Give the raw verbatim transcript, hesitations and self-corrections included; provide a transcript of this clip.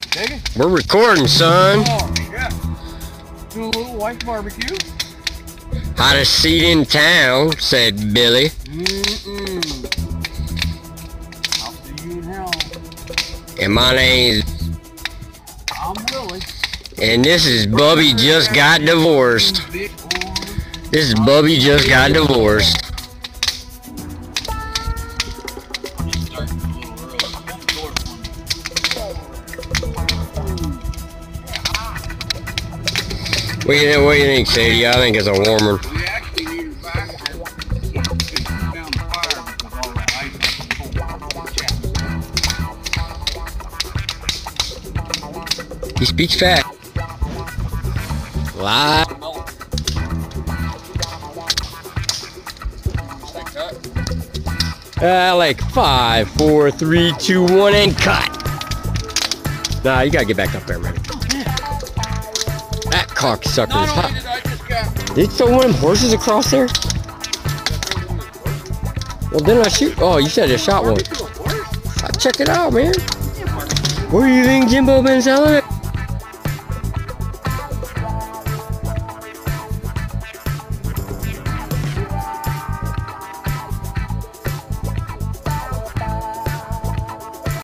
We're recording, son. Oh, yeah. Do a little white barbecue. Hottest seat in town, said Billy. Mm-mm. I'll see you in hell. And my name's... I'm Willie. And this is Bubby Just Got Divorced. This is Bubby Just Got Divorced. What do you, what do you think, Sadie? I think it's a warmer. We actually need her back there to keep down the fire because all that ice is cold. He speaks fast. Live. Uh, like five, four, three, two, one, and cut. Nah, you gotta get back up there, man. That cocksucker is hot. Did you throw one of them horses across there? Well, didn't I shoot? Oh, you said I shot one. Check it out, man. Where do you think Jimbo been selling it?